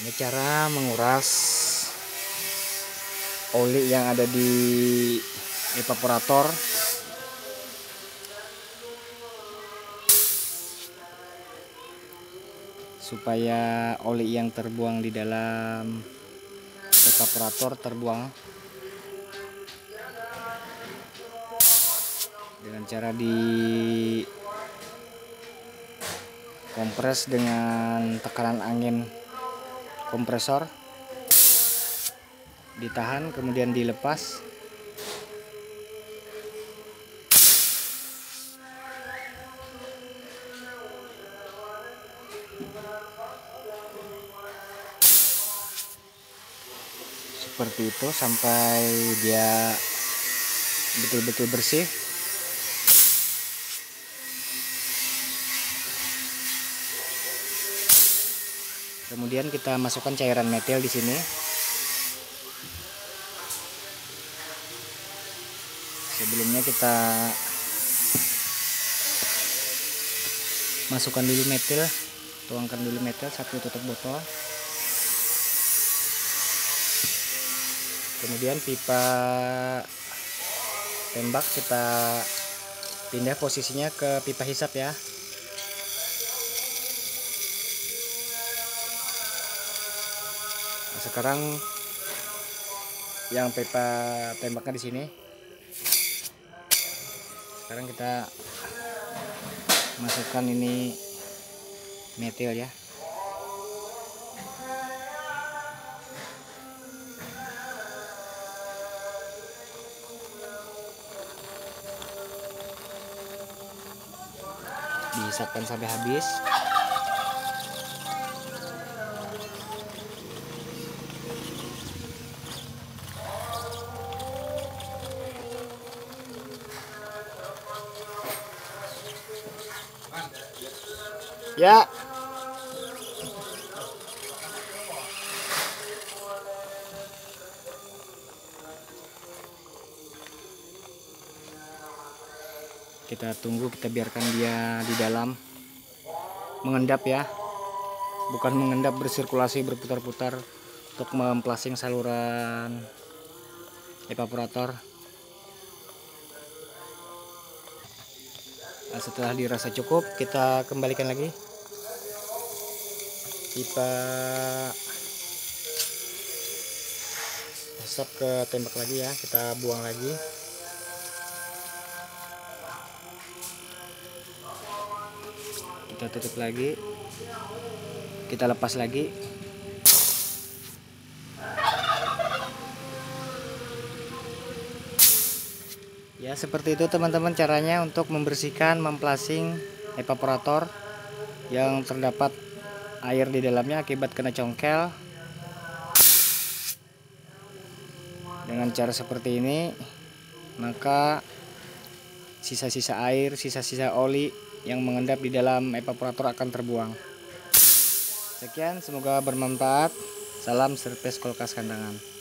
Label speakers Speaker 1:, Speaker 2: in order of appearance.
Speaker 1: Ini cara menguras oli yang ada di evaporator supaya oli yang terbuang di dalam evaporator terbuang dengan cara di kompres dengan tekanan angin kompresor, ditahan kemudian dilepas. Seperti itu sampai dia betul-betul bersih. Kemudian kita masukkan cairan metil di sini. Sebelumnya kita masukkan dulu metil, tuangkan dulu metil, satu tutup botol. Kemudian pipa tembak kita pindah posisinya ke pipa hisap ya. Nah, sekarang yang pipa tembaknya di sini. Sekarang kita masukkan ini metil ya. Dihisapkan sampai habis. Ya. Kita tunggu, kita biarkan dia di dalam mengendap ya. Bukan mengendap, bersirkulasi, berputar-putar untuk memplasing saluran evaporator. Nah, setelah dirasa cukup, kita kembalikan lagi pipa hisap ke tembak lagi ya, kita buang lagi. Kita tutup lagi, kita lepas lagi. Ya, seperti itu teman-teman caranya untuk membersihkan, memplasing evaporator yang terdapat air di dalamnya akibat kena congkel. Dengan cara seperti ini, maka sisa-sisa air, sisa-sisa oli yang mengendap di dalam evaporator akan terbuang. Sekian, semoga bermanfaat. Salam Servis Kulkas Kandangan.